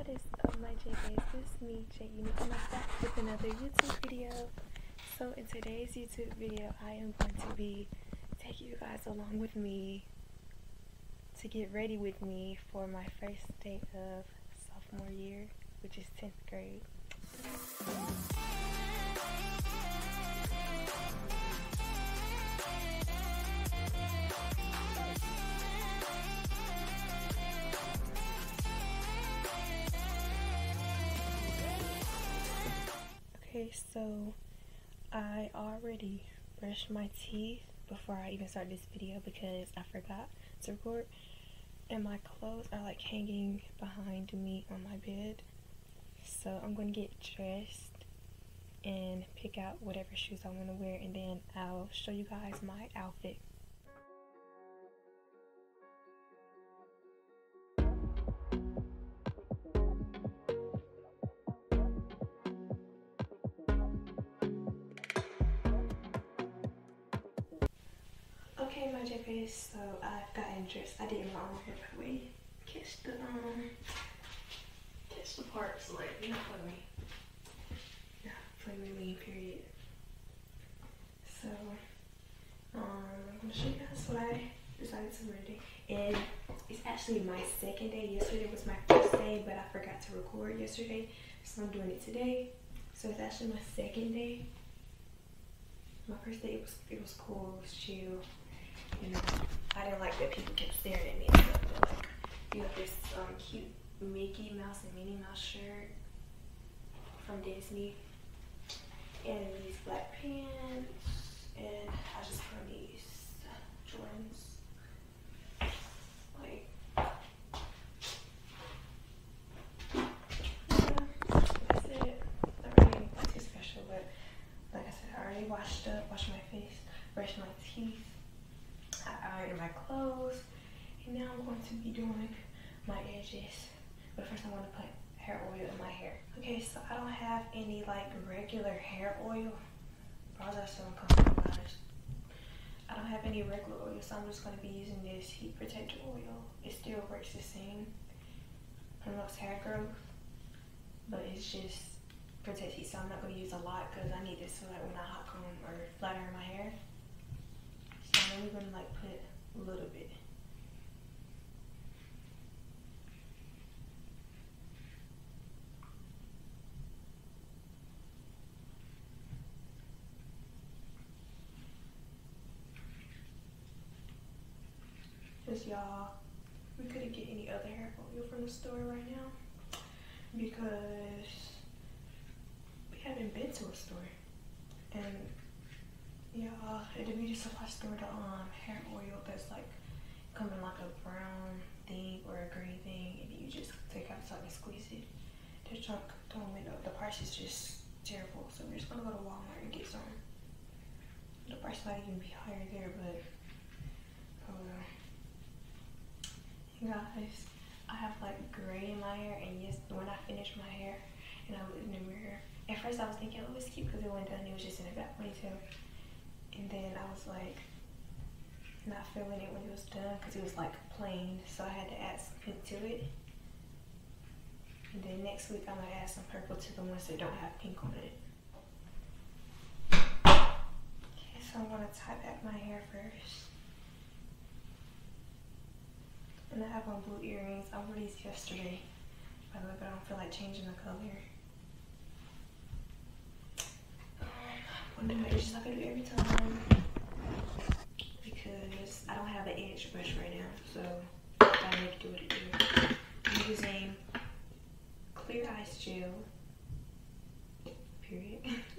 What is up, my JKs? This is me, J Unique, and I'm back with another YouTube video. So in today's YouTube video, I am going to be taking you guys along with me to get ready with me for my first day of sophomore year, which is 10th grade. Okay, so I already brushed my teeth before I even started this video because I forgot to record, and my clothes are like hanging behind me on my bed. So I'm going to get dressed and pick out whatever shoes I want to wear, and then I'll show you guys my outfit. Okay, my JKs, so I've gotten dressed. I did my own hair, by the way. Catch the parts, like, you know, play me. Yeah, play me, period. So, I'm gonna show you guys what I decided to wear today. And it's actually my second day. Yesterday was my first day, but I forgot to record yesterday, so I'm doing it today. So it's actually my second day. My first day, it was cool, it was chill. You know, I didn't like that people kept staring at me and stuff, but like, you have this cute Mickey Mouse and Minnie Mouse shirt from Disney, and these black pants, and I just put on these Jordans. Like, that's it. Not really anything too special, but like I said, I already washed up, washed my face, brushed my teeth, I ironed my clothes, and now I'm going to be doing my edges. But first I want to put hair oil in my hair. Okay, so I don't have any like regular hair oil. Bras are so uncomfortable, guys. I don't have any regular oil, so I'm just going to be using this heat protector oil. It still works the same, promotes hair growth, but it's just protects heat, so I'm not going to use a lot because I need this so that when I hot comb or flat iron my hair. So I'm only going to like put a little bit. Because y'all, we couldn't get any other hair oil from the store right now because we haven't been to a store. And y'all, at the beauty supply store, the hair oil that's like come in like a brown thing or a green thing, and you just take out something and squeeze it. The trunk don't went up. The price is just terrible, so we're just gonna go to Walmart and get some. The price might even be higher there, but oh well. Guys, I have like gray in my hair, and yes, when I finish my hair and I looked in the mirror, at first I was thinking, oh, it's cute because it went done, it was just in a back ponytail, and then I was like not feeling it when it was done because it was like plain, so I had to add some pink to it. And then next week I'm gonna add some purple to the ones that don't have pink on it. Okay, so I'm gonna tie back my hair first. And I have on blue earrings. I wore these yesterday, by the way, but I don't feel like changing the color. I'm gonna do my edges like I do every time because I don't have an edge brush right now, so I gotta make it do what it do. I'm using Clear Ice Gel, period.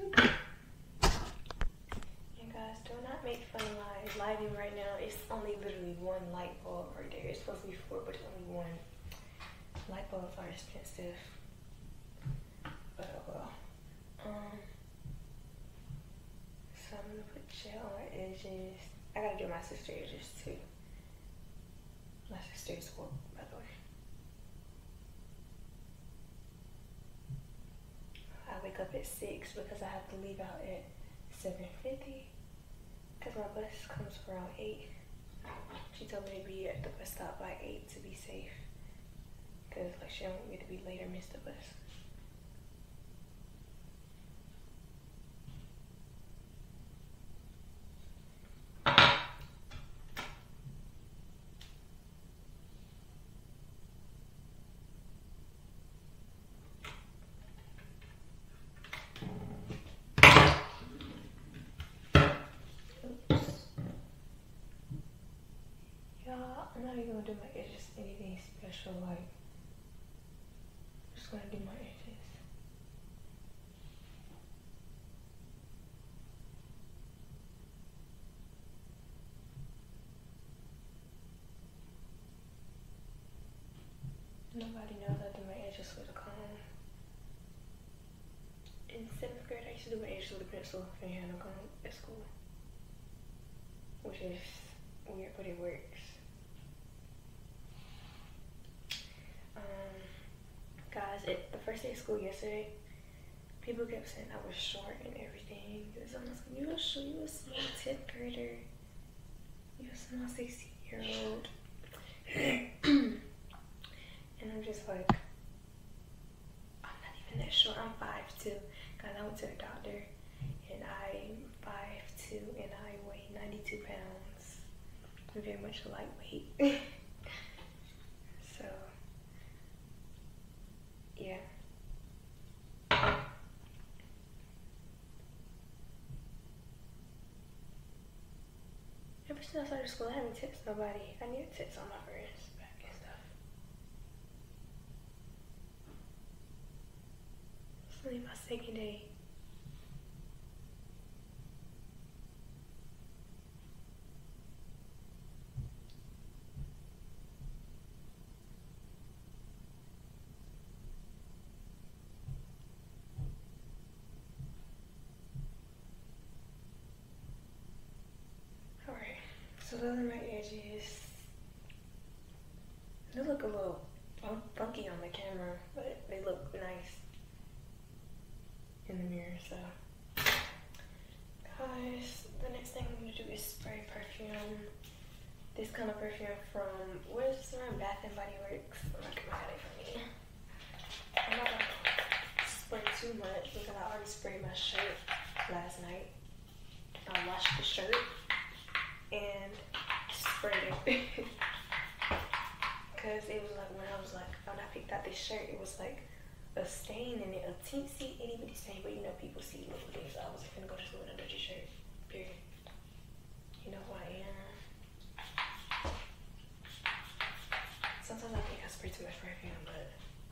Guys, do not make fun of my lighting right now. It's only literally one light bulb right there. It's supposed to be 4, but it's only one. Light bulbs are expensive, but oh well. So I'm gonna put gel on my edges. I gotta do my sister's edges too. My sister's horrible, by the way. I wake up at 6 because I have to leave out at 7:50. Because my bus comes around 8. She told me to be at the bus stop by 8 to be safe. because like she don't want me to be late or miss the bus. I'm not even gonna do my edges anything special, like, I'm just gonna do my edges. Nobody knows I do my edges with a comb. In 7th grade, I used to do my edges with a pencil and had no comb at school. Which is weird, but it works. Guys, the first day of school yesterday, people kept saying I was short and everything. Because I was like, you a small 10th grader. You a small 16-year-old. And I'm just like, I'm not even that short. I'm 5'2". Guys, I went to the doctor and I'm 5'2" and I weigh 92 pounds. I'm very much lightweight. So, yeah. Ever since I started school, I haven't texted nobody. I need to text all my friends back and stuff. It's only my 2nd day. So those are my edges. They look a little funky on the camera, but they look nice in the mirror, so. Guys, the next thing I'm gonna do is spray perfume. This kind of perfume from, what is this around? Bath and Body Works. I'm not gonna get it for me. I'm not gonna spray too much because I already sprayed my shirt last night. I washed the shirt and sprayed it because it was like when I picked out this shirt, it was like a stain in it, a teensy itty bitty stain, but you know people see little things. So I was gonna go to school in a dirty shirt, period. You know who I am. Sometimes I think I spray too much perfume, but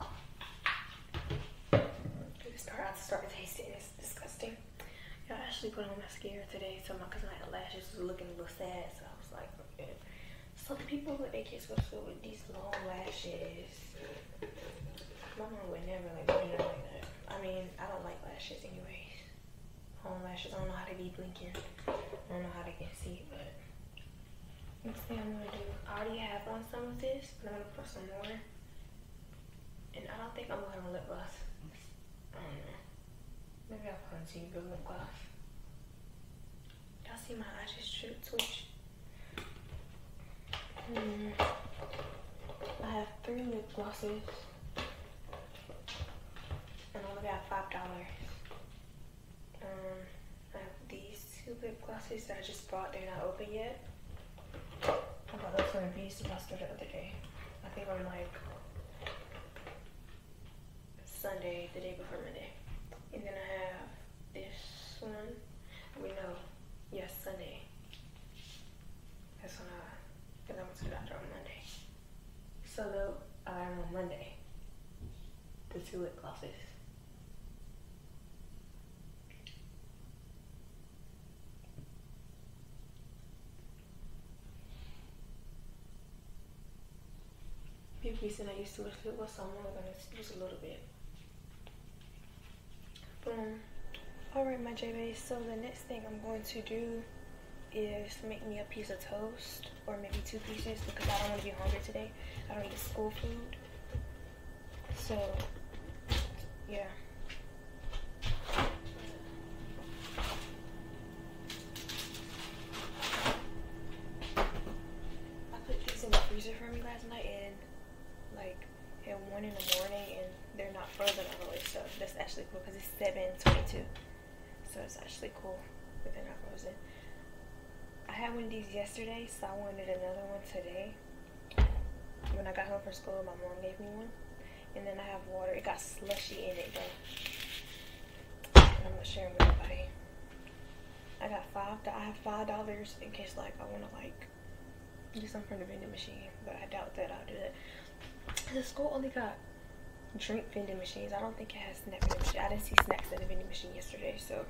it's starting to taste it and it's disgusting. I actually put on mascara today, so because my lashes was looking a little sad, so I was like, okay. So the people with their kids go to school with these long lashes. My mom would never like do it like that. I mean, I don't like lashes anyways. Long lashes, I don't know how they be blinking. I don't know how they can see, but next thing I'm gonna do, I already have on some of this, but I'm gonna put some more. And I don't think I'm gonna have a lip gloss. I don't know. Maybe I'll put on to you good lip gloss. Y'all see my eyes just twitch? I have 3 lip glosses. And I only got $5. I have these 2 lip glosses that I just bought. They're not open yet. I bought those from a beauty supply store the other day. I think on like Sunday, the day before Monday. And then I have this one. Yes, Sunday. That's when because I went to the doctor on Monday. So I have on Monday the 2 lip glosses. People be saying I used to lip gloss, so I'm only gonna use a little bit. Boom. Alright, my J-Base, so the next thing I'm going to do is make me a piece of toast, or maybe 2 pieces, because I don't want to be hungry today. I don't eat school food. So, yeah. I put these in the freezer for me last night, and like at 1 not frozen all the way, so that's actually cool because it's 7:22. So it's actually cool, but they're not frozen. I had one of these yesterday, so I wanted another one today. When I got home from school, my mom gave me one. And then I have water. It got slushy in it though. And I'm not sharing with nobody. I have $5 in case like I wanna like do something from the vending machine, but I doubt that I'll do that. The school only got drink vending machines. I don't think it has snack vending machine. I didn't see snacks at the vending machine yesterday, so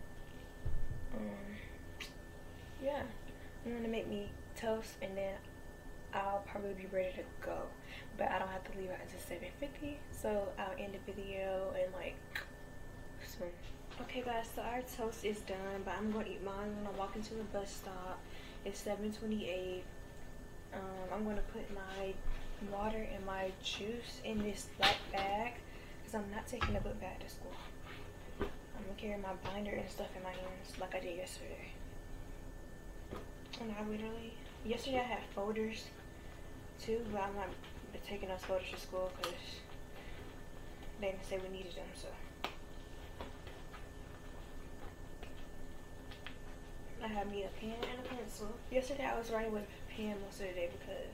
yeah. I'm gonna make me toast and then I'll probably be ready to go, but I don't have to leave out until 7:50, so I'll end the video and like soon. Okay guys, so our toast is done, but I'm gonna eat mine when I walk into the bus stop. It's 7:28. I'm gonna put my water and my juice in this black bag because I'm not taking the book bag to school. I'm gonna carry my binder and stuff in my hands like I did yesterday. And I literally, yesterday I had folders too, but I'm not taking those folders to school because they didn't say we needed them, so. I have me a pen and a pencil. Yesterday I was writing with a pen most of the day because,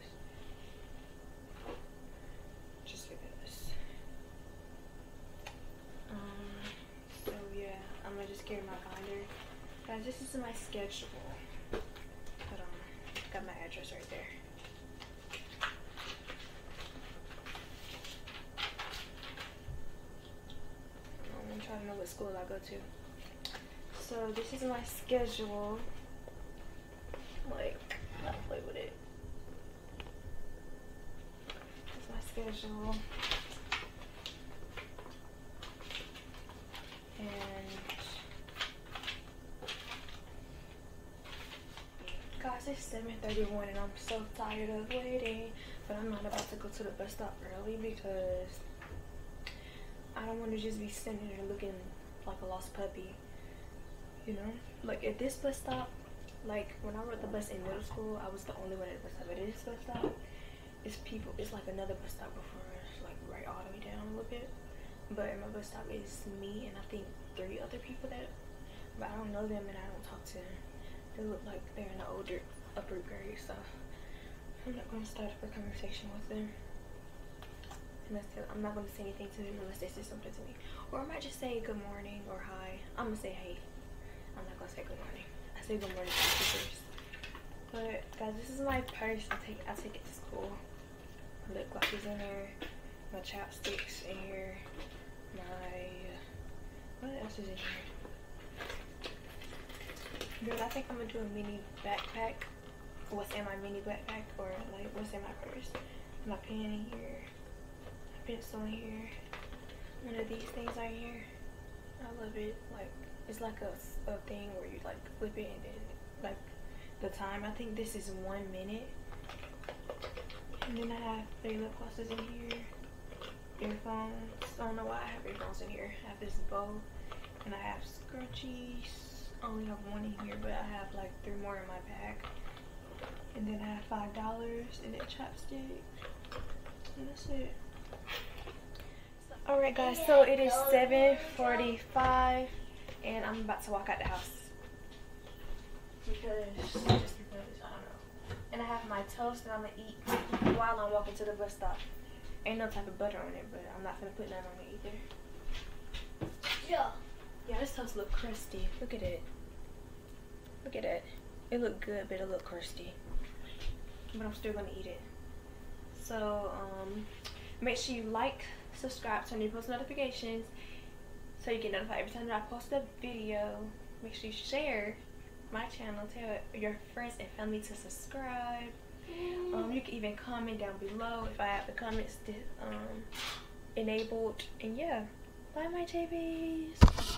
so yeah, I'm gonna just carry my binder. Guys, this is my schedule. Hold on, got my address right there. I'm trying to know what school I go to. So this is my schedule. Like, not play with it. It's my schedule. And guys, it's 7:31 and I'm so tired of waiting. But I'm not about to go to the bus stop early because I don't want to just be sitting there looking like a lost puppy. You know, like at this bus stop, like when I rode the bus in middle school, I was the only one at the bus stop. But at this bus stop, it's like another bus stop before us, like right all the way down a little bit. But at my bus stop is me and I think 3 other people but I don't know them and I don't talk to them. They look like they're in the older upper grade, so I'm not gonna start up a conversation with them. I'm not gonna say anything to them unless they say something to me, or I might just say good morning or hi. I'm gonna say hey. I'm not gonna say good morning. I say good morning to the teachers. But guys, this is my purse. I take it to school. My lip gloss is in here. My chapsticks in here. What else is in here? Girl, I think I'm gonna do a mini backpack. What's in my mini backpack, or like what's in my purse? My pen in here. My pencil in here. One of these things right here. I love it. Like, it's like a thing where you like flip it and then like the time. I think this is 1 minute. And then I have 3 lip glosses in here. Earphones. I don't know why I have earphones in here. I have this bow and I have scrunchies. I only have 1 in here, but I have like 3 more in my bag. And then I have $5 and then chapstick. And that's it. Alright guys, so it is 7:45 and I'm about to walk out the house. Just because, I don't know. And I have my toast that I'm gonna eat while I'm walking to the bus stop. Ain't no type of butter on it, but I'm not gonna put none on it either. Yeah. Yeah, this toast look crusty. Look at it. Look at it. It look good, but it look crusty. But I'm still gonna eat it. So, make sure you like, subscribe, turn on your post notifications so you get notified every time that I post a video. Make sure you share my channel, tell your friends and family to subscribe. You can even comment down below if I have the comments enabled. And yeah, bye my JBs.